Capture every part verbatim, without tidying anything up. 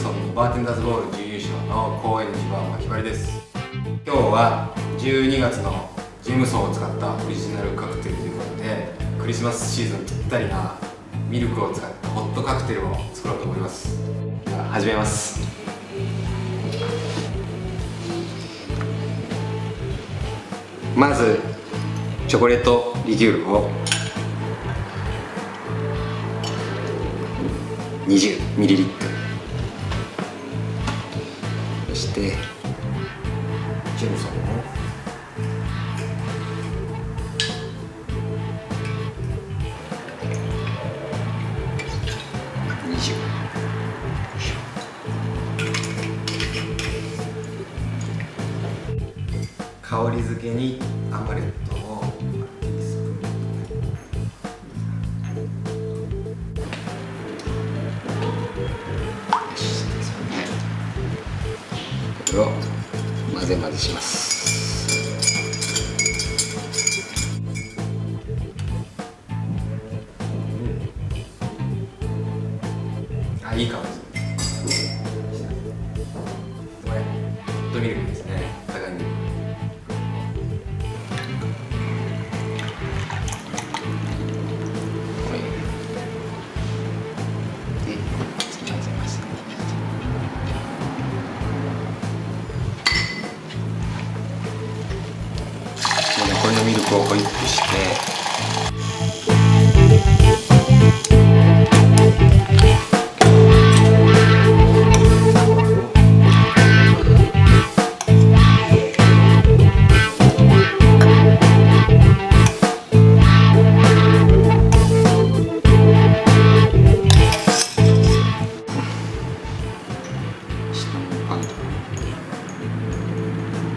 ソンのバーテンダーズボール準優勝の高円寺バーまきばりです。今日はじゅうにがつのジムソンを使ったオリジナルカクテルということで、クリスマスシーズンぴったりなミルクを使ったホットカクテルを作ろうと思います。では始めます。まずチョコレートリキュールを にじゅうミリリットル、 そしてジムソンをにじゅう、香り付けにアマレットをティースプーン、これを混ぜ混ぜします。あ、いい香りです。これホットミルクですね。高いミルク。これのミルクをホイップして、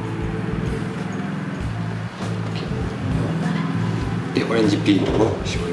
でオレンジピールを絞り